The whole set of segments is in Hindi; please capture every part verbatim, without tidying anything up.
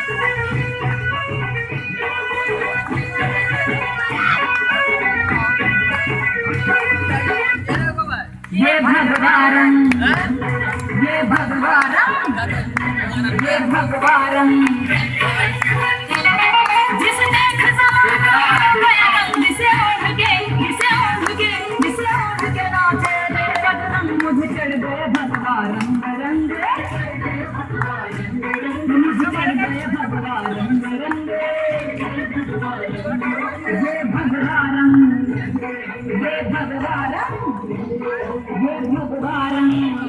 ये भगवान ये भगवान ये भगवान जिसने खजाना गया रंग से ओढ़ के जिसे ओढ़ के जिसे ओढ़ के नाचे बदरंग मुझे चढ़ गए भगवान रंग रंग मुझे चढ़ गए भगवान रंग रंग ये भगवान ये भगवान ये भगवान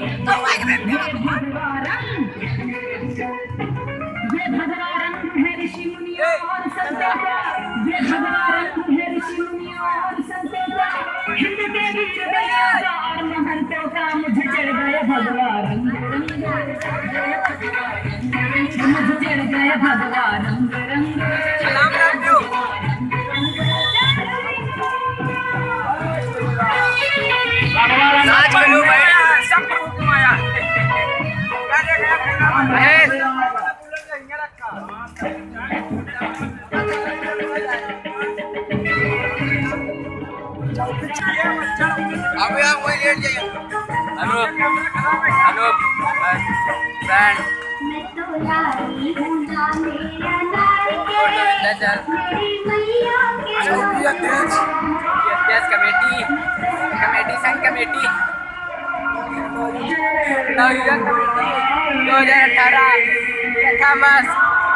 ये भगवान है ऋषि मुनियों और संतों का ये भगवान है ऋषि मुनियों और संतों का हिंद के वीर बलिया और महंतों का मुझे चढ़ गए भगवान मुझे चढ़ गए भगवान रंग रंग सलाम राजू आज बोलो भाई सब हुक्म आया महेश अब यार कोई लेट जाइए अनूप अनूप बैंड मैं तो लाई हूं ना मेरा नारियल चल मेरी अध्यक्ष कमेटी कमेटी संघ कमेटी नवयुवक कमेटी दो हजार अठारह थॉमस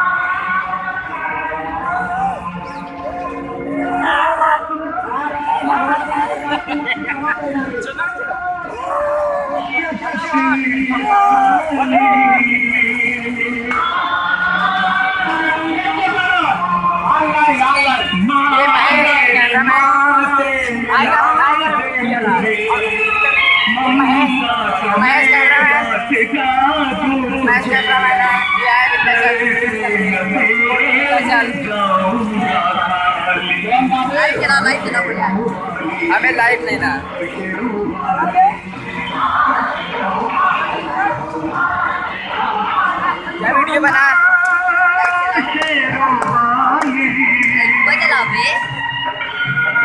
हमें लाइव नहीं ना क्या वीडियो बना